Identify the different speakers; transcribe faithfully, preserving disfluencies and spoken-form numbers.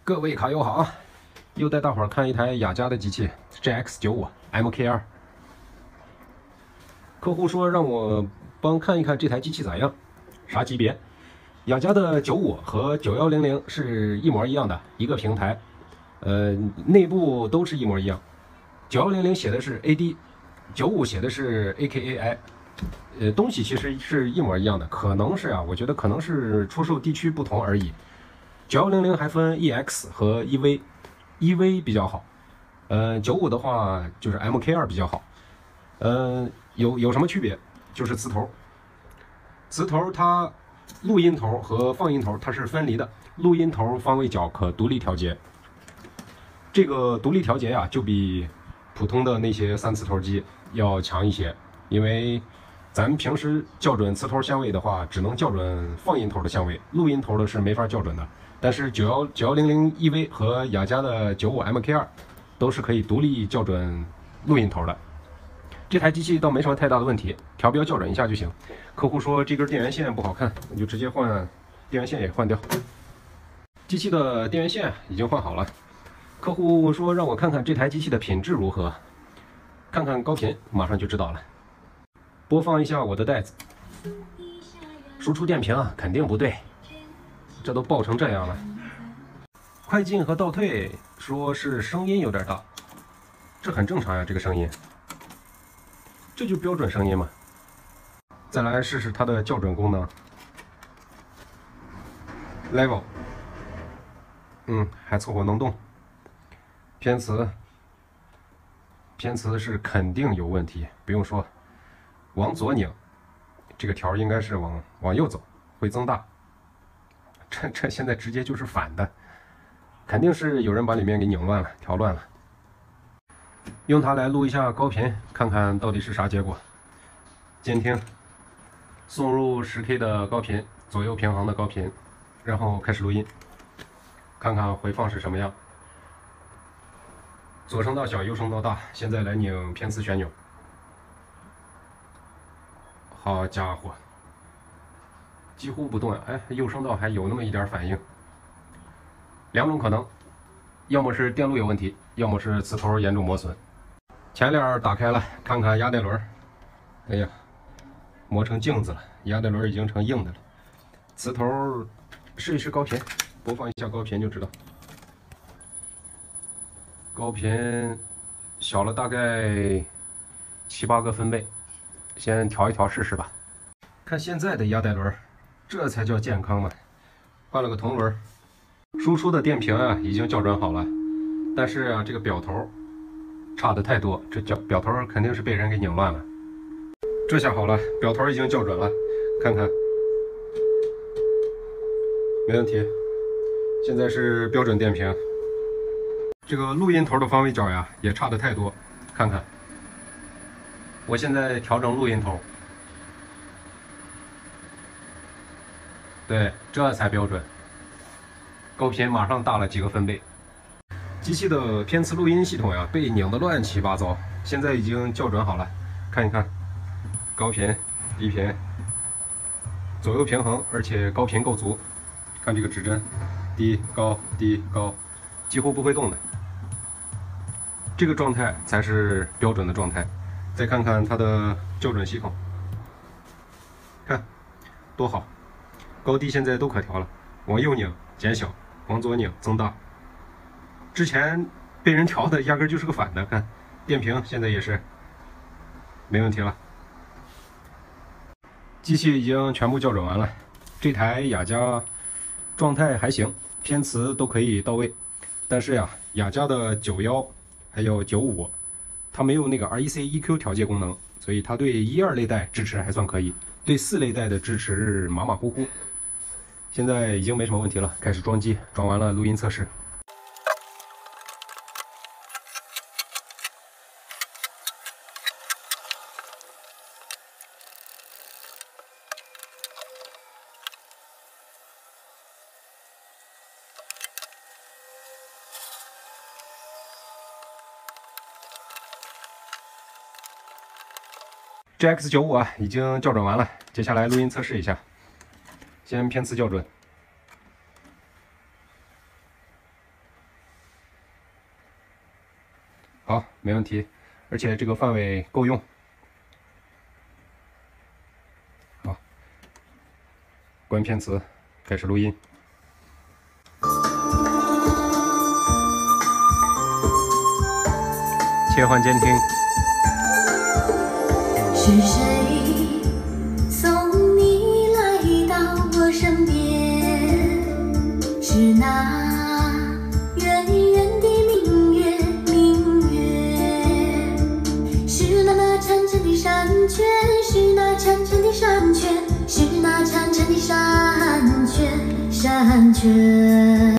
Speaker 1: 各位卡友好啊，又带大伙儿看一台雅家的机器 G X 九五 M K 二。客户说让我帮看一看这台机器咋样，啥级别？雅家的九五和九一零零是一模一样的，一个平台，呃，内部都是一模一样。九一零零写的是 A D， 九五写的是 A K A I， 呃，东西其实是一模一样的，可能是啊，我觉得可能是出售地区不同而已。九一零零还分 E X 和 E V，E V 比较好，呃，九五的话就是 M K 二比较好，呃，有有什么区别？就是磁头，磁头它录音头和放音头它是分离的，录音头方位角可独立调节，这个独立调节呀、就比普通的那些三磁头机要强一些，因为咱们平时校准磁头相位的话，只能校准放音头的相位，录音头的是没法校准的。但是九一九一零零 E V 和雅家的九五 M K 二都是可以独立校准录音头的。这台机器倒没什么太大的问题，调标校准一下就行。客户说这根电源线不好看，那就直接换电源线也换掉。机器的电源线已经换好了。客户说让我看看这台机器的品质如何，看看高频，马上就知道了。播放一下我的带子，输出电平啊，肯定不对。这都爆成这样了，快进和倒退说是声音有点大，这很正常呀，这个声音，这就标准声音嘛。再来试试它的校准功能 ，level， 嗯，还凑合能动。偏磁，偏磁是肯定有问题，不用说，往左拧，这个条应该是往往右走，会增大。这这现在直接就是反的，肯定是有人把里面给拧乱了，调乱了。用它来录一下高频，看看到底是啥结果。监听，送入 十K 的高频，左右平衡的高频，然后开始录音，看看回放是什么样。左声道小，右声道大。现在来拧偏磁旋钮。好家伙！几乎不动呀，哎，右声道还有那么一点反应。两种可能，要么是电路有问题，要么是磁头严重磨损。前脸打开了，看看压带轮，哎呀，磨成镜子了，压带轮已经成硬的了。磁头试一试高频，播放一下高频就知道。高频小了大概七八个分贝，先调一调试试吧。看现在的压带轮。这才叫健康嘛！换了个铜轮，输出的电平啊已经校准好了，但是啊这个表头差的太多，这表表头肯定是被人给拧乱了。这下好了，表头已经校准了，看看，没问题。现在是标准电平，这个录音头的方位角呀也差的太多，看看。我现在调整录音头。对，这才标准。高频马上大了几个分贝。机器的偏磁录音系统呀，被拧得乱七八糟，现在已经校准好了。看一看，高频、低频、左右平衡，而且高频够足。看这个指针，低高低高，几乎不会动的。这个状态才是标准的状态。再看看它的校准系统，看多好。高低现在都可调了，往右拧减小，往左拧增大。之前被人调的压根就是个反的，看电平现在也是没问题了。机器已经全部校准完了，这台雅家状态还行，偏磁都可以到位。但是呀，雅家的九一还有九五，它没有那个 R E C E Q 调节功能，所以它对一二类带支持还算可以，对四类带的支持马马虎虎。现在已经没什么问题了，开始装机，装完了录音测试。G X 九五啊，已经校准完了，接下来录音测试一下。先偏磁校准， 好，没问题，而且这个范围够用。好，关片词，开始录音。切换监听。
Speaker 2: 是谁送你来到我身边？是那圆圆的明月，明月。是那那潺潺的山泉，是那潺潺的山泉，是那潺潺的山泉，山泉。